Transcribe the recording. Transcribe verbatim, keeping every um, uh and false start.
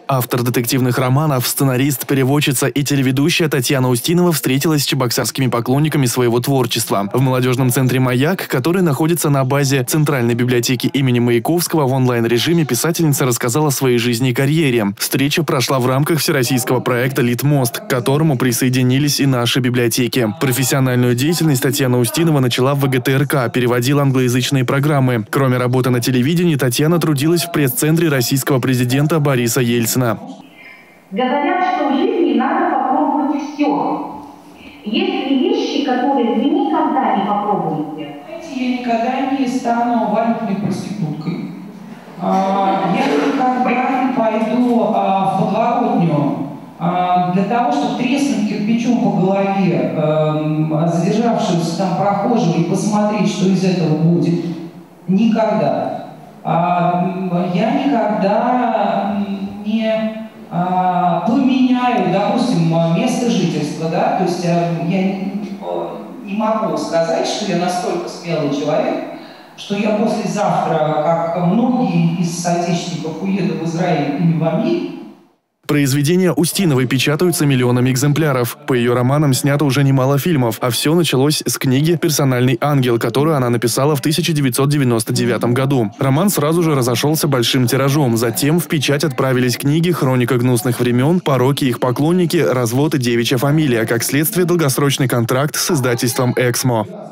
Автор детективных романов, сценарист, переводчица и телеведущая Татьяна Устинова встретилась с чебоксарскими поклонниками своего творчества. В молодежном центре «Маяк», который находится на базе Центральной библиотеки имени Маяковского, в онлайн-режиме писательница рассказала о своей жизни и карьере. Встреча прошла в рамках всероссийского проекта «Литмост», к которому присоединились и наши библиотеки. Профессиональную деятельность Татьяна Устинова начала в вэ гэ тэ эр ка, переводила англоязычные программы. Кроме работы на телевидении, Татьяна трудилась в пресс-центре российского президента Бориса Ельцина. Говорят, что в жизни надо попробовать все. Есть ли вещи, которые вы никогда не попробуете? Я никогда не стану валютной проституткой. Я никогда не пойду в подворотню для того, чтобы треснуть кирпичом по голове задержавшегося там прохожего и посмотреть, что из этого будет. Никогда. Я никогда не а, поменяю, допустим, место жительства, да, то есть я не, не могу сказать, что я настолько смелый человек, что я послезавтра, как многие из соотечественников, уеду в Израиль или в Америку. Произведения Устиновой печатаются миллионами экземпляров. По ее романам снято уже немало фильмов, а все началось с книги «Персональный ангел», которую она написала в тысяча девятьсот девяносто девятом году. Роман сразу же разошелся большим тиражом. Затем в печать отправились книги «Хроника гнусных времен», «Пороки и их поклонники», «Развод и девичья фамилия», как следствие долгосрочный контракт с издательством «Эксмо».